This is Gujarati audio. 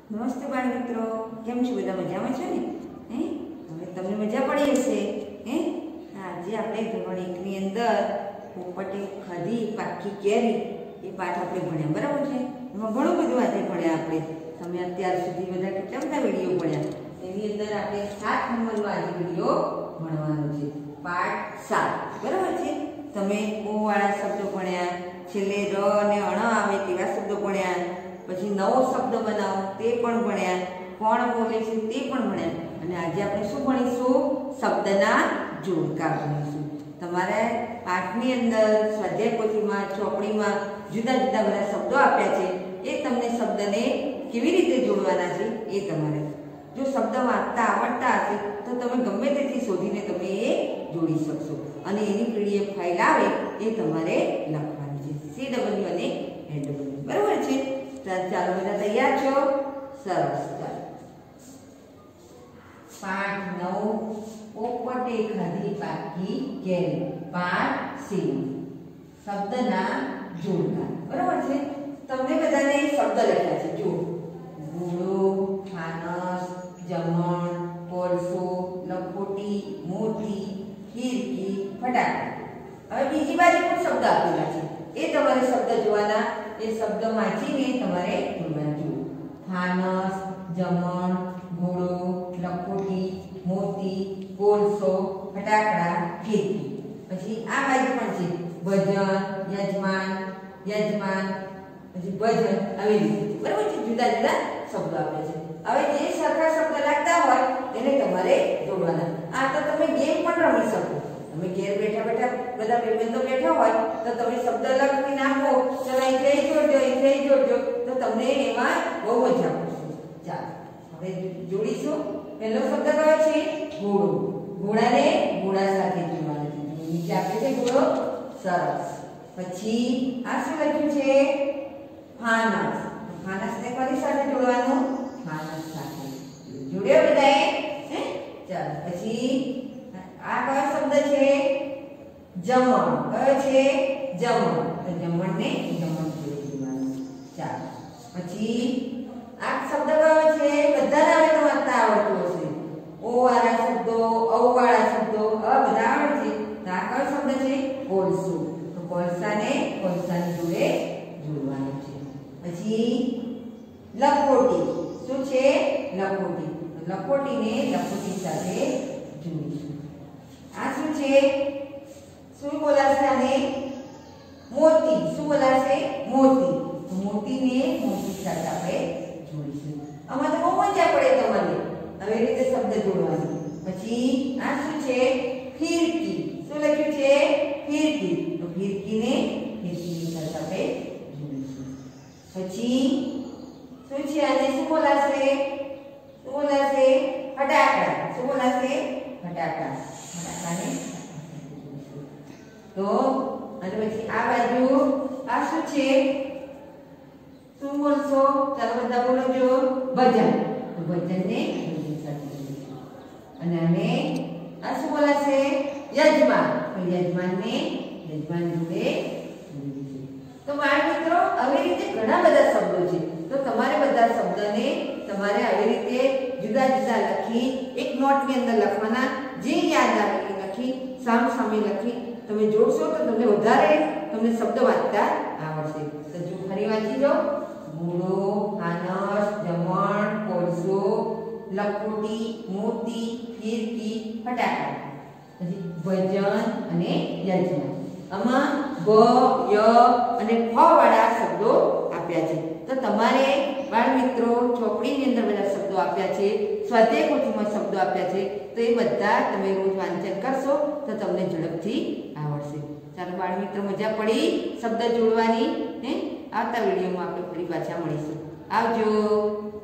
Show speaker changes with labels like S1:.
S1: નમસ્તે બાળ મિત્રો, કેમ છો? બધા મજામાં છો ને? હવે તમને મજા પડી હશે. આજે આપણે ધોરણ 1 ની અંદર પોપટે ખાધી પાકી કેરી એ પાઠ આપણે ભણ્યા, બરાબર છે? એમાં ઘણું બધું આજે ભણ્યા આપણે. તમે અત્યાર સુધી બધા કેટલા બધા વિડીયો ભણ્યા, એની અંદર આપણે 7 નંબરનો આજે વિડીયો ભણવાનો છે, પાઠ 7, બરાબર છે? તમે ઓ વાળા શબ્દો ભણ્યા, છેલ્લે ર અને અણ આવે તેવા શબ્દો ભણ્યા, પછી નવો શબ્દ બનાવો તે પણ ભણ્યા, કોણ બોલે છે તે પણ ભણ્યા. અને આજે આપણે શું ભણીશું? શબ્દના જોડકા ભણીશું. તમારે પાઠની અંદર સ્વાધ્યાય પોથીમાં ચોપડીમાં જુદા જુદા બધા શબ્દો આપ્યા છે, એ તમને શબ્દને કેવી રીતે જોડવાના છે એ તમારે, જો શબ્દ વાંચતા આવડતા હશે તો તમે ગમે તેથી શોધીને તમે એ જોડી શકશો. અને એની PDF ફાઇલ આવે એ તમારે લખવાની છે, CW અને NW, બરાબર છે? ચાલો બધા તૈયાર છો? સરસ. ચાલો પાઠ 9 પોપટે ખાધી પાકી કેરી, પાઠ C, શબ્દના જોડકા, બરાબર છે? તમને બધાને શબ્દ લખ્યા છે, જો ઘોડો, ફાનસ, જમણ, કોલસો, લખોટી, મોતી, ખીરકી, ફટાકડા. હવે બીજી બાજુ પણ શબ્દ આપેલા છે, એ તમારે શબ્દ જોવાના, એ શબ્દ વાંચીને તમારે જોડવાના. ફાનસ, જમણ, ઘોડો, લખોટી, મોતી, કોલસો, ફટાકડા, ખીરકી. પછી આ બાજુ પણ છે ભજન, યજમાન, યજમાન, પછી ભજન, આવી રીતે, બરાબર છે? જુદા જુદા શબ્દો આપે છે. હવે જે સરખા શબ્દ લાગતા હોય એને તમારે જોડવાના. આ તો તમે ગેમ પણ રમી શકો. તમે ઘેર બેઠા બેઠા બધા ભાઈબંધો બેઠા હોય તો તમે શબ્દ લખી નાખો, ચલો અહીં જોડજો, અહીં જોડજો, તો તમને એમાં બહુ મજા પડશે. ચાલો હવે જોડીશું. પહેલો શબ્દ કયો છે? ઘોડો. ઘોડાને ઘોડા સાથે જોડવાનો છે. નીચે આપે છે ઘોડો, સરસ. પછી આ શું લખ્યું છે? ફાનસ. ફાનસને કોની સાથે જોડવાનું? ફાનસ સાથે. જોડ્યો બધાએ? ચાલો પછી આ કયો શબ્દ છે? જમણ. કયો છે? જમણ. તો જમણને જમણ જોડે જોડવાનું. ચાલો પછી આ શબ્દ કયો છે? બધાને હવે વાંચતા આવડતું હશે. ઓ વાળા શબ્દો, ઔ વાળા શબ્દો, બધા આવડે છે. તો આ કયો શબ્દ છે? કોલસો. તો કોલસાને કોલસાની જોડે જોડવાનું છે. પછી લખોટી. શું છે? લખોટી. લખોટીને લખોટી સાથે જોડીશું. આ શું છે? શું બોલાશે આને? મોતી. શું બોલાશે? મોતી. તો મોતીને મોતી સાથે આપણે જોડીશું. આમાં તો બહુ મજા પડે તમારે આવી રીતે શબ્દ જોડવાની. પછી આ શું છે? ખીરકી. શું લખ્યું છે? ખીરકી. તો ખીરકીને ખીરકીની સાથે આપણે જોડીશું. પછી શું છે? આને શું બોલાશે? શું બોલાશે? ફટાકડા. શું બોલાશે? ફટાકડા. ફટાકડાને તો અને પછી આ બાજુ આ શું છે? શું બોલશો? ચાલો બધા બોલજો. ભજન. તો ભજનને ભજન સાથે જોડીશું. અને આને આ શું બોલાશે? યજમાન. તો યજમાનને યજમાન જોડે જોડીશું. તો બાળ મિત્રો આવી રીતે ઘણા બધા શબ્દો છે. તો તમારે બધા શબ્દને તમારે આવી રીતે જુદા જુદા લખી એક નોટની અંદર લખવાના. જે યાદ આવે એ લખી સામ સામે લખી તમે જોડશો તો તમને વધારે તમને શબ્દ વાંચતા આવડશે. તો જો ફરી વાંચી જાઓ. ઘોડો, ફાનસ, જમણ, કોલસો, લખોટી, મોતી, ખીરકી, ફટાકડા. પછી ભજન અને યજમાન. આમાં બ, ય અને ફ વાળા શબ્દો આપ્યા છે. તો તમારે બાળ મિત્રો ચોપડીની અંદર બધા શબ્દો આપ્યા છે, સ્વાધ્યાય પોથીમાં શબ્દો આપ્યા છે, તો એ બધા તમે રોજ વાંચન કરશો તો તમને ઝડપથી આવડશે. ચાલો બાળ મિત્રો, મજા પડી શબ્દ જોડવાની? આવતા વિડીયોમાં આપણે ફરી પાછા મળીશું. આવજો.